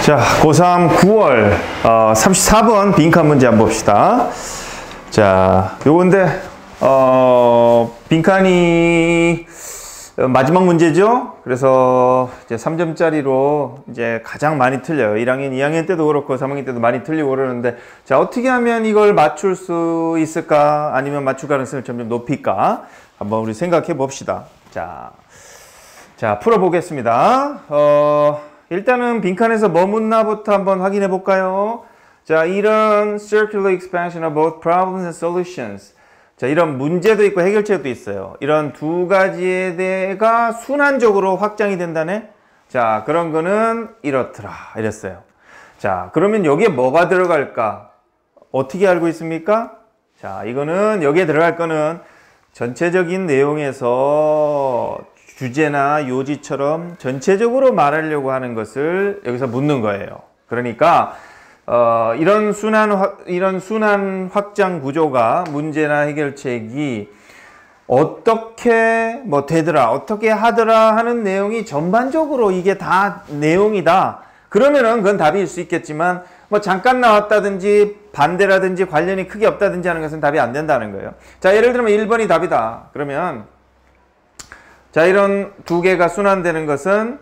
자, 고3 9월 34번 빈칸 문제 한번 봅시다. 자, 요건데 빈칸이 마지막 문제죠. 그래서 이제 3점짜리로 이제 가장 많이 틀려요. 1학년, 2학년 때도 그렇고 3학년 때도 많이 틀리고 그러는데, 자, 어떻게 하면 이걸 맞출 수 있을까? 아니면 맞출 가능성을 점점 높일까? 한번 우리 생각해 봅시다. 자, 풀어보겠습니다. 일단은 빈칸에서 뭐 묻나부터 한번 확인해 볼까요? 자, 이런 circular expansion of both problems and solutions. 자, 이런 문제도 있고 해결책도 있어요. 이런 두 가지에 대해가 순환적으로 확장이 된다네? 자, 그런 거는 이렇더라. 이랬어요. 자, 그러면 여기에 뭐가 들어갈까? 어떻게 알고 있습니까? 자, 이거는 여기에 들어갈 거는 전체적인 내용에서 주제나 요지처럼 전체적으로 말하려고 하는 것을 여기서 묻는 거예요. 그러니까 이런 순환 확장 구조가 문제나 해결책이 어떻게 뭐 되더라, 어떻게 하더라 하는 내용이 전반적으로 이게 다 내용이다. 그러면은 그건 답일 수 있겠지만 뭐 잠깐 나왔다든지 반대라든지 관련이 크게 없다든지 하는 것은 답이 안 된다는 거예요. 자, 예를 들면 1번이 답이다. 그러면 자, 이런 두 개가 순환되는 것은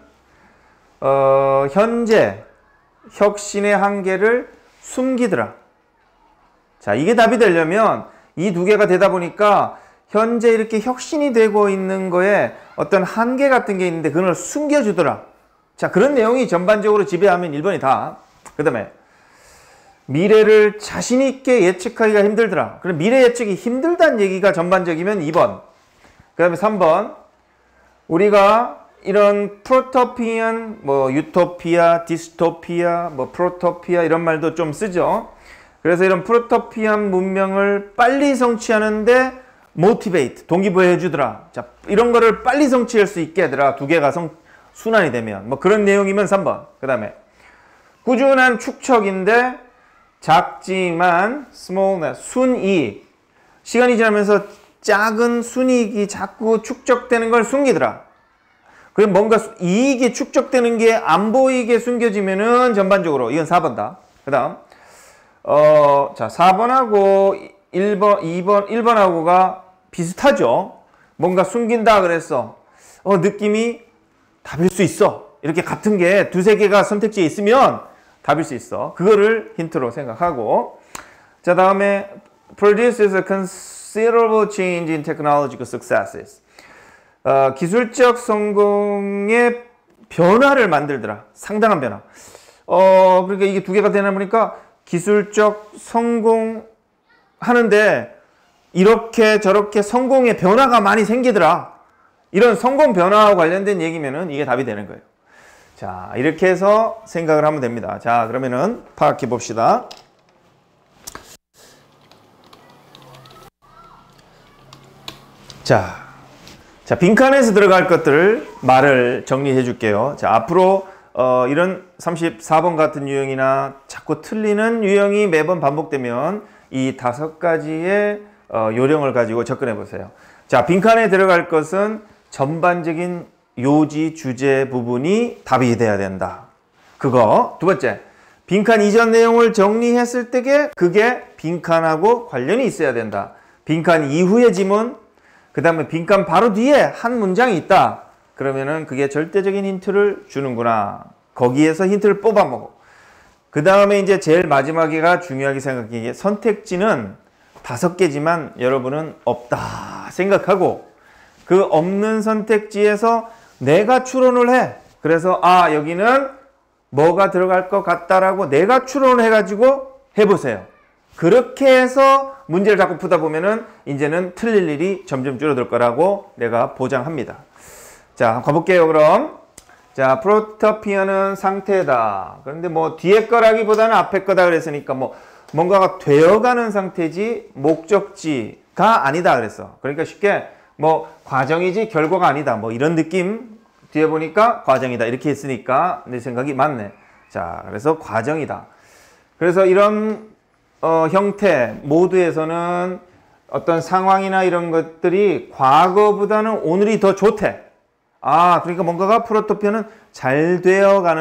현재 혁신의 한계를 숨기더라. 자, 이게 답이 되려면 이 두 개가 되다 보니까 현재 이렇게 혁신이 되고 있는 거에 어떤 한계 같은 게 있는데 그걸 숨겨주더라. 자, 그런 내용이 전반적으로 지배하면 1번이 답. 그 다음에 미래를 자신 있게 예측하기가 힘들더라. 그럼 미래 예측이 힘들다는 얘기가 전반적이면 2번. 그 다음에 3번. 우리가 이런 프로토피안, 뭐 유토피아, 디스토피아, 뭐 프로토피아 이런 말도 좀 쓰죠. 그래서 이런 프로토피안 문명을 빨리 성취하는데 모티베이트, 동기부여해 주더라. 자, 이런 거를 빨리 성취할 수 있게 하더라. 두 개가 순환이 되면. 뭐 그런 내용이면 3번. 그 다음에 꾸준한 축척인데 작지만 smallness, 순이익. 시간이 지나면서 작은 순이익이 자꾸 축적되는 걸 숨기더라. 그럼 뭔가 이익이 축적되는 게 안 보이게 숨겨지면은 전반적으로 이건 4번다. 그 다음 자, 4번하고 1번하고가 비슷하죠. 뭔가 숨긴다 그랬어. 느낌이 답일 수 있어. 이렇게 같은 게 두세 개가 선택지에 있으면 답일 수 있어. 그거를 힌트로 생각하고, 자, 다음에 produces a considerable change in technological successes. 기술적 성공의 변화를 만들더라. 상당한 변화. 그러니까 이게 두 개가 되나 보니까 기술적 성공하는데 이렇게 저렇게 성공의 변화가 많이 생기더라. 이런 성공 변화와 관련된 얘기면은 이게 답이 되는 거예요. 자, 이렇게 해서 생각을 하면 됩니다. 자, 그러면은 파악해 봅시다. 자, 빈칸에서 들어갈 것들을 말을 정리해 줄게요. 자, 앞으로 이런 34번 같은 유형이나 자꾸 틀리는 유형이 매번 반복되면 이 5가지의 요령을 가지고 접근해 보세요. 자, 빈칸에 들어갈 것은 전반적인 요지, 주제 부분이 답이 돼야 된다. 그거. 두 번째, 빈칸 이전 내용을 정리했을 때에 그게 빈칸하고 관련이 있어야 된다. 빈칸 이후의 지문, 그 다음에 빈칸 바로 뒤에 한 문장이 있다. 그러면은 그게 절대적인 힌트를 주는구나. 거기에서 힌트를 뽑아 먹어. 그 다음에 이제 제일 마지막에가 중요하게 생각하기에 선택지는 5개지만 여러분은 없다 생각하고 그 없는 선택지에서 내가 추론을 해. 그래서 여기는 뭐가 들어갈 것 같다라고 내가 추론을 해가지고 해보세요. 그렇게 해서 문제를 자꾸 푸다 보면은 이제는 틀릴 일이 점점 줄어들 거라고 내가 보장합니다. 자, 가볼게요, 그럼. 자, 프로토피아는 상태다. 그런데 뭐 뒤에 거라기보다는 앞에 거다 그랬으니까 뭐 뭔가가 되어가는 상태지 목적지가 아니다 그랬어. 그러니까 쉽게 뭐 과정이지 결과가 아니다. 뭐 이런 느낌. 뒤에 보니까 과정이다. 이렇게 했으니까 내 생각이 맞네. 자, 그래서 과정이다. 그래서 이런 형태 모드에서는 어떤 상황이나 이런 것들이 과거보다는 오늘이 더 좋대. 그러니까 뭔가가 프로토피아는 잘 되어가는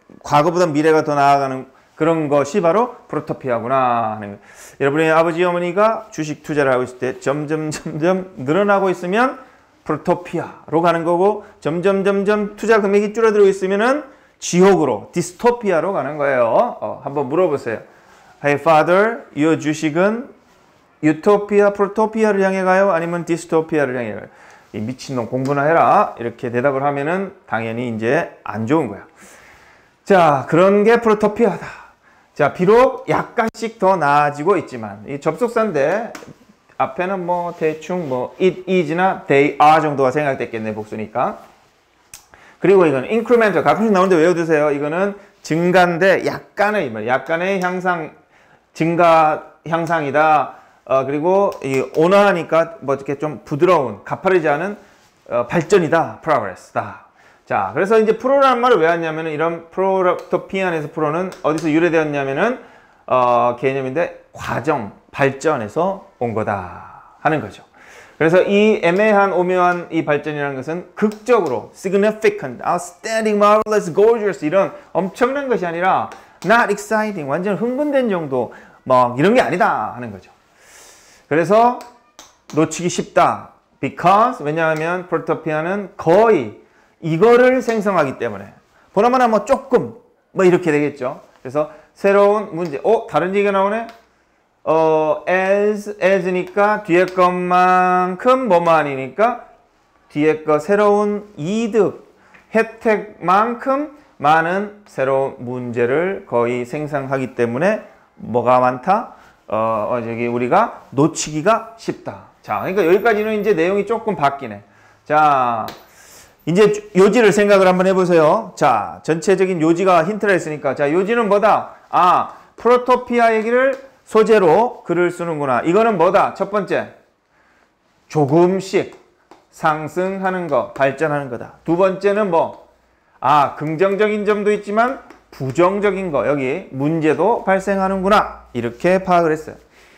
과거보다 미래가 더 나아가는 그런 것이 바로 프로토피아구나 하는 거예요. 여러분의 아버지 어머니가 주식 투자를 하고 있을 때 점점 늘어나고 있으면 프로토피아로 가는 거고 점점 투자 금액이 줄어들고 있으면은 지옥으로 디스토피아로 가는 거예요. 한번 물어보세요. Hey father, your 주식은 유토피아, 프로토피아를 향해 가요? 아니면 디스토피아를 향해 가요? 이 미친놈 공부나 해라. 이렇게 대답을 하면은 당연히 이제 안 좋은 거야. 자, 그런 게 프로토피아다. 자, 비록 약간씩 더 나아지고 있지만 이 접속사인데 앞에는 뭐 대충 뭐 it is나 they are 정도가 생각됐겠네, 복수니까. 그리고 이건 incremental 가끔씩 나오는데 외워두세요. 이거는 증가인데 약간의 향상, 증가 향상이다. 그리고 이 온화하니까 뭐 이렇게 좀 부드러운, 가파르지 않은 발전이다, progress다. 자, 그래서 이제 프로라는 말을 왜 왔냐면은 이런 프로토피안에서 프로는 어디서 유래되었냐면은 개념인데 과정, 발전에서 온 거다 하는 거죠. 그래서 이 애매한 오묘한 이 발전이라는 것은 극적으로 significant, outstanding, marvelous, gorgeous 이런 엄청난 것이 아니라 not exciting, 완전 흥분된 정도 뭐 이런 게 아니다 하는 거죠. 그래서 놓치기 쉽다. because 왜냐하면 프로토피아는 거의 이거를 생성하기 때문에 보나마나 뭐 조금 뭐 이렇게 되겠죠. 그래서 새로운 문제. 다른 얘기가 나오네. as니까 뒤에 것만큼 뭐만이니까 뒤에 거 새로운 이득, 혜택만큼 많은 새로운 문제를 거의 생성하기 때문에 뭐가 많다? 저기 우리가 놓치기가 쉽다. 자, 그러니까 여기까지는 이제 내용이 조금 바뀌네. 자, 이제 요지를 생각을 한번 해보세요. 자, 전체적인 요지가 힌트가 있으니까. 자, 요지는 뭐다? 프로토피아 얘기를 소재로 글을 쓰는구나. 이거는 뭐다? 첫 번째, 조금씩 상승하는 거, 발전하는 거다. 두 번째는 뭐? 긍정적인 점도 있지만 부정적인 거, 여기 문제도 발생하는구나. 이렇게 파악을 했어요.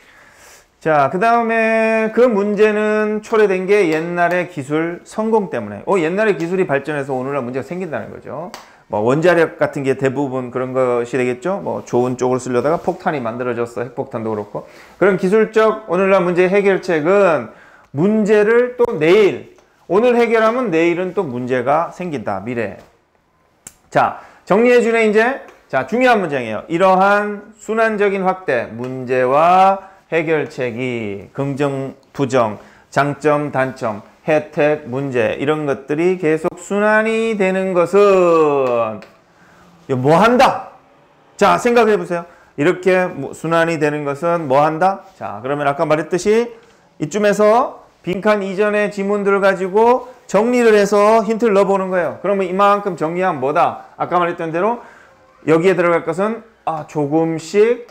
자, 그 다음에 그 문제는 초래된 게 옛날의 기술 성공 때문에. 옛날의 기술이 발전해서 오늘날 문제가 생긴다는 거죠. 뭐 원자력 같은 게 대부분 그런 것이 되겠죠. 뭐 좋은 쪽으로 쓰려다가 폭탄이 만들어졌어. 핵폭탄도 그렇고. 그런 기술적 오늘날 문제 해결책은 문제를 또 내일, 오늘 해결하면 내일은 또 문제가 생긴다. 미래. 자, 정리해주네 이제. 자, 중요한 문장이에요. 이러한 순환적인 확대, 문제와 해결책이 긍정, 부정, 장점, 단점, 혜택, 문제 이런 것들이 계속 순환이 되는 것은 뭐 한다? 자, 생각해 보세요. 이렇게 순환이 되는 것은 뭐 한다? 자, 그러면 아까 말했듯이 이쯤에서 빈칸 이전의 지문들을 가지고 정리를 해서 힌트를 넣어보는 거예요. 그러면 이만큼 정리하면 뭐다? 아까 말했던 대로 여기에 들어갈 것은 조금씩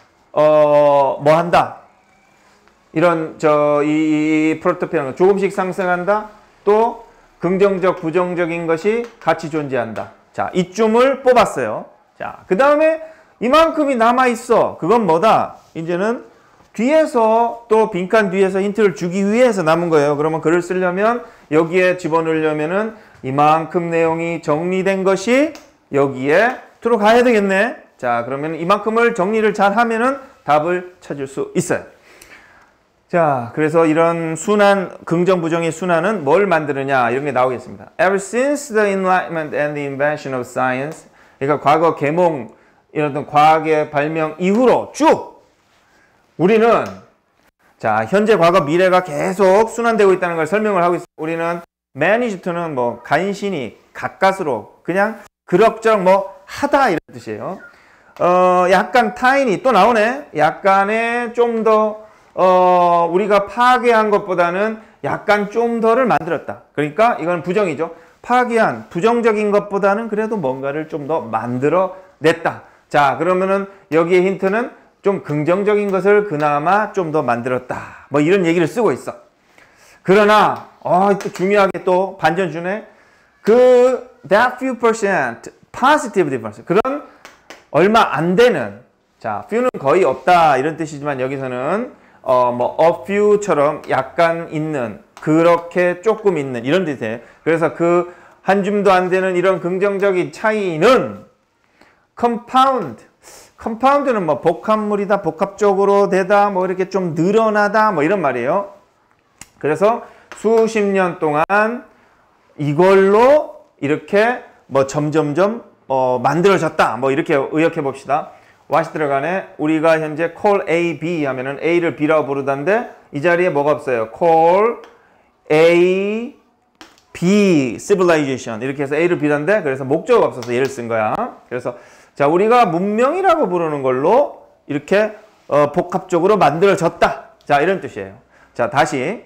뭐 한다? 이런 이 프로토피아는 조금씩 상승한다. 또 긍정적, 부정적인 것이 같이 존재한다. 자, 이쯤을 뽑았어요. 자, 그 다음에 이만큼이 남아 있어. 그건 뭐다? 이제는 뒤에서 또 빈칸 뒤에서 힌트를 주기 위해서 남은 거예요. 그러면 글을 쓰려면 여기에 집어넣으려면은 이만큼 내용이 정리된 것이 여기에 들어가야 되겠네. 자, 그러면 이만큼을 정리를 잘 하면은 답을 찾을 수 있어요. 자, 그래서 이런 순환, 긍정, 부정의 순환은 뭘 만드느냐 이런 게 나오겠습니다. Ever since the Enlightenment and the invention of science, 그러니까 과거 계몽, 이런 어떤 과학의 발명 이후로 쭉 우리는 자, 현재, 과거, 미래가 계속 순환되고 있다는 걸 설명을 하고 있어요. 우리는 manage to는 뭐 간신히, 가까스로 그냥 그럭저럭 뭐 하다 이런 뜻이에요. 약간 tiny 또 나오네. 약간의 좀 더 우리가 파괴한 것보다는 약간 좀 더를 만들었다. 그러니까 이건 부정이죠. 파괴한, 부정적인 것보다는 그래도 뭔가를 좀 더 만들어냈다. 자, 그러면은 여기에 힌트는 좀 긍정적인 것을 그나마 좀 더 만들었다. 뭐 이런 얘기를 쓰고 있어. 그러나 또 중요하게 또 반전 주네. that few percent positive difference. 그런 얼마 안 되는, 자, few는 거의 없다 이런 뜻이지만 여기서는 뭐 a few처럼 약간 있는, 그렇게 조금 있는 이런 뜻이에요. 그래서 그 한 줌도 안 되는 이런 긍정적인 차이는 compound. compound는 뭐 복합물이다, 복합적으로 되다, 뭐 이렇게 좀 늘어나다, 뭐 이런 말이에요. 그래서 수십 년 동안 이걸로 이렇게 뭐 점점점 만들어졌다. 뭐 이렇게 의역해 봅시다. what이 들어가네. 우리가 현재 call A, B 하면은 A를 B라고 부르던데 이 자리에 뭐가 없어요. call A, B civilization 이렇게 해서 A를 B던데 그래서 목적어가 없어서 얘를 쓴 거야. 그래서 자 우리가 문명이라고 부르는 걸로 이렇게 복합적으로 만들어졌다. 자 이런 뜻이에요. 자 다시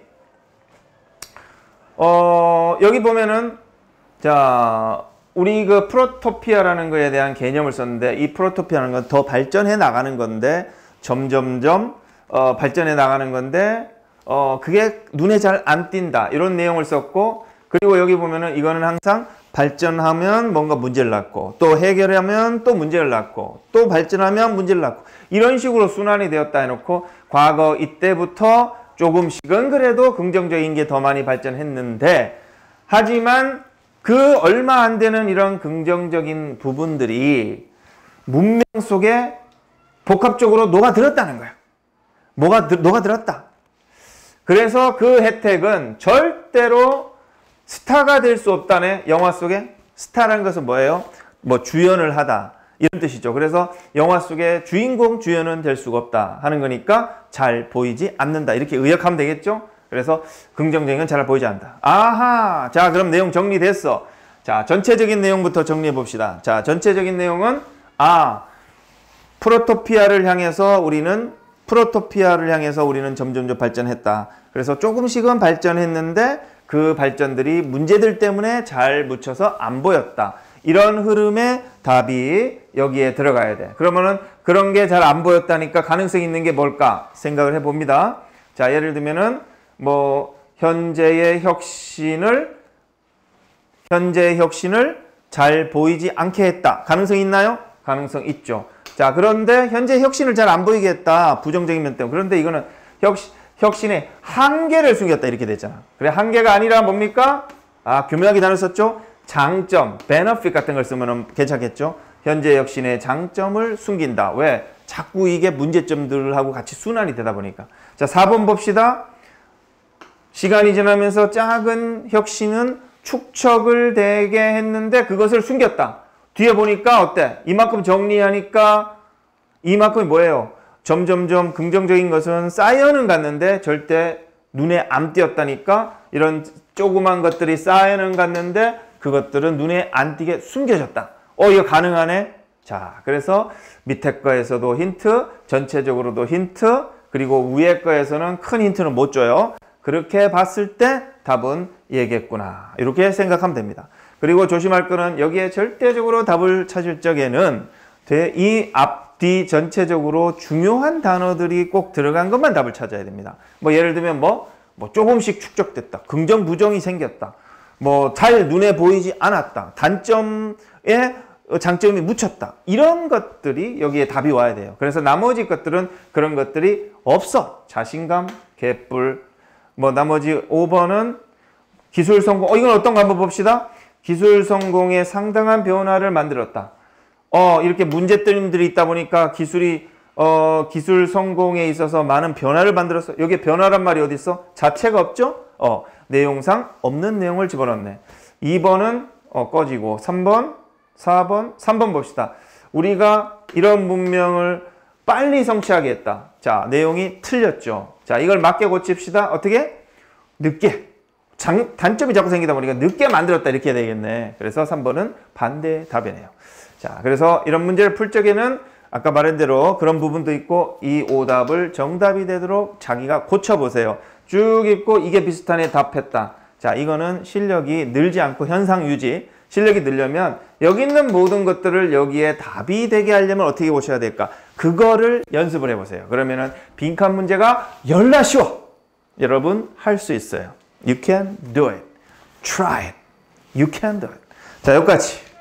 여기 보면은 자 우리 그 프로토피아라는 거에 대한 개념을 썼는데 이 프로토피아라는 건 더 발전해 나가는 건데 점점점 발전해 나가는 건데 그게 눈에 잘 안 띈다 이런 내용을 썼고 그리고 여기 보면은 이거는 항상 발전하면 뭔가 문제를 낳고 또 해결하면 또 문제를 낳고 또 발전하면 문제를 낳고 이런 식으로 순환이 되었다 해놓고 과거 이때부터 조금씩은 그래도 긍정적인 게 더 많이 발전했는데 하지만 그 얼마 안 되는 이런 긍정적인 부분들이 문명 속에 복합적으로 녹아들었다는 거야. 녹아들었다. 그래서 그 혜택은 절대로 스타가 될 수 없다네. 영화 속에 스타라는 것은 뭐예요? 뭐 주연을 하다 이런 뜻이죠. 그래서 영화 속에 주인공 주연은 될 수가 없다 하는 거니까 잘 보이지 않는다 이렇게 의역하면 되겠죠. 그래서 긍정적인 건 잘 보이지 않는다. 아하. 자 그럼 내용 정리됐어. 자 전체적인 내용부터 정리해 봅시다. 자 전체적인 내용은 프로토피아를 향해서 우리는 점점점 발전했다. 그래서 조금씩은 발전했는데 그 발전들이 문제들 때문에 잘 묻혀서 안 보였다. 이런 흐름의 답이 여기에 들어가야 돼. 그러면은 그런 게 잘 안 보였다니까 가능성이 있는 게 뭘까 생각을 해봅니다. 자 예를 들면은 뭐 현재의 혁신을 잘 보이지 않게 했다. 가능성 있나요? 가능성 있죠. 자 그런데 현재 혁신을 잘 안 보이게 했다. 부정적인 면 때문에. 그런데 이거는 혁신의 한계를 숨겼다 이렇게 됐잖아. 그래 한계가 아니라 뭡니까? 교묘하게 단어 썼죠? 장점, benefit 같은 걸 쓰면 괜찮겠죠? 현재 혁신의 장점을 숨긴다. 왜? 자꾸 이게 문제점들하고 같이 순환이 되다 보니까. 자 4번 봅시다. 시간이 지나면서 작은 혁신은 축척을 되게 했는데 그것을 숨겼다. 뒤에 보니까 어때? 이만큼 정리하니까 이만큼이 뭐예요? 점점점 긍정적인 것은 쌓여는 갔는데 절대 눈에 안 띄었다니까 이런 조그만 것들이 쌓여는 갔는데 그것들은 눈에 안 띄게 숨겨졌다. 이거 가능하네? 자, 그래서 밑에 거에서도 힌트, 전체적으로도 힌트, 그리고 위에 거에서는 큰 힌트는 못 줘요. 그렇게 봤을 때 답은 얘겠구나. 이렇게 생각하면 됩니다. 그리고 조심할 거는 여기에 절대적으로 답을 찾을 적에는 이 앞뒤 전체적으로 중요한 단어들이 꼭 들어간 것만 답을 찾아야 됩니다. 뭐 예를 들면 뭐 조금씩 축적됐다. 긍정 부정이 생겼다. 뭐 잘 눈에 보이지 않았다. 단점에 장점이 묻혔다. 이런 것들이 여기에 답이 와야 돼요. 그래서 나머지 것들은 그런 것들이 없어. 자신감, 개뿔. 뭐 나머지 5번은 기술 성공. 이건 어떤 거 한번 봅시다. 기술 성공에 상당한 변화를 만들었다. 이렇게 문제점들이 있다 보니까 기술 성공에 있어서 많은 변화를 만들었어. 여기에 변화란 말이 어디 있어? 자체가 없죠? 내용상 없는 내용을 집어넣네. 2번은 꺼지고 3번, 4번, 3번 봅시다. 우리가 이런 문명을 빨리 성취하게 했다. 자, 내용이 틀렸죠. 자, 이걸 맞게 고칩시다. 어떻게? 늦게. 단점이 자꾸 생기다 보니까 늦게 만들었다 이렇게 해야 되겠네. 그래서 3번은 반대 답이네요. 자, 그래서 이런 문제를 풀 적에는 아까 말한 대로 그런 부분도 있고 이 오답을 정답이 되도록 자기가 고쳐보세요. 쭉 읽고 이게 비슷하네 답했다. 자, 이거는 실력이 늘지 않고 현상 유지. 실력이 늘려면 여기 있는 모든 것들을 여기에 답이 되게 하려면 어떻게 보셔야 될까? 그거를 연습을 해보세요. 그러면은 빈칸 문제가 열나 쉬워. 여러분 할 수 있어요. You can do it. Try it. You can do it. 자, 여기까지.